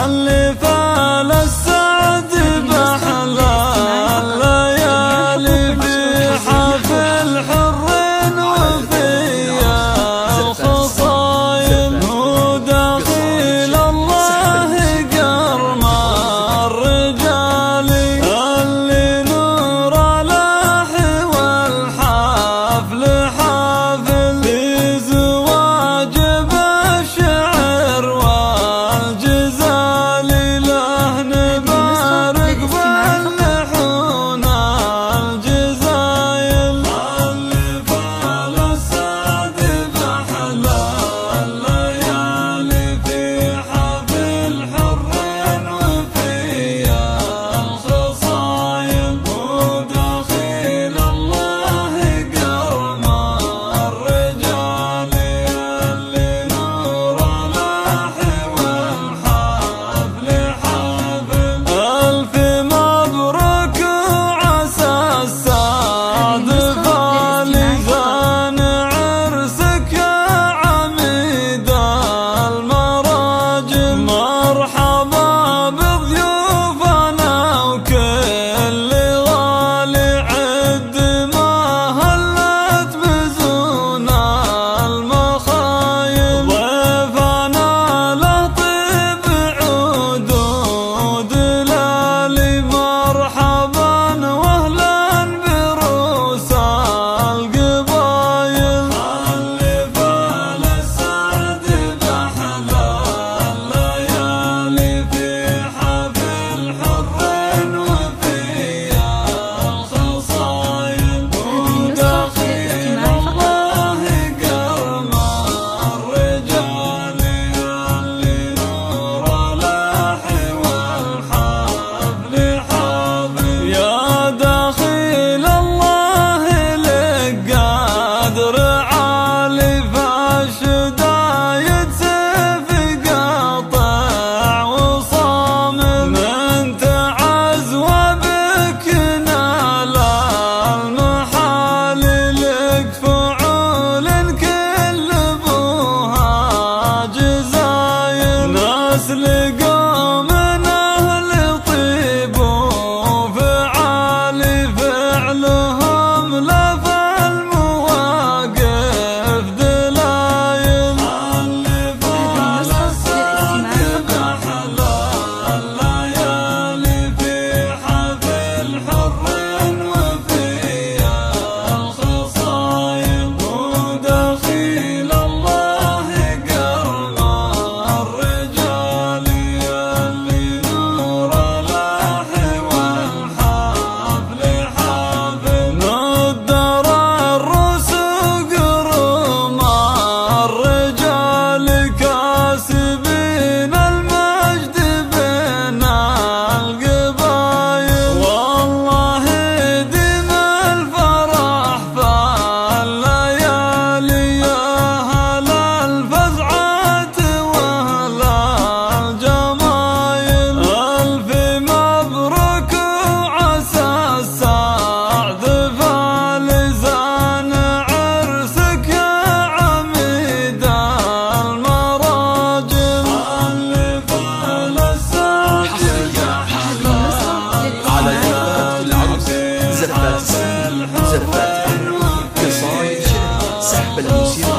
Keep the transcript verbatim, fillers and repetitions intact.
اللي فال السعد بأحلى الليالي في حفل حر وفي الخصايل ودخيل الله كرم الرجال اللي نور لاح والحفل حافل بزواج بالشعر والجزال له نبارك باللحون الجزايل اللي فال السعد بأحلى الليالي في حفل حر وفي الخصايل ودخيل الله كرم الرجال اللي نور لاح والحفل حافل ألف مبروك وعسى السعد فالغان عرسك يا عميد المراجل مرحبا بضيوفنا وكل غالي عد ما هلت بزونا المخايل ضيفنا له طيب عود ودلالي مرحبا واهلا بروس القبايل اللي فال السعد بأحلى الليالي في حفل حر وفي الخصايل ودخيل الله كرم الرجال اللي نور لاح والحفل حافل يا دخيل الله لك قدر عالي فالشدايد سيف قاطع وصامل من تعز وبك نال المحال لك فعول كل بوها جزايل ناس لقوم أهل طيب وفعال فعلهم لف المواقف دلايل اللي فال السعد بأحلى الليالي في حفل حر وفي الخصايل ودخيل الله كرم الرجال اللي نور لاح والحفل حافل ندر الروس وقروم الرجال كاسبين المجد بين القبايل والله ديم الفرح فالليالي يا هل الفزعات واهل الجمايل ألف مبروك وعسى السعد فالزان عرسك يا عميد المراجل اللي فال السعد بأحلى على يافطة العروس زرفات السن زرفات قصايد شعر سحب الموسيقى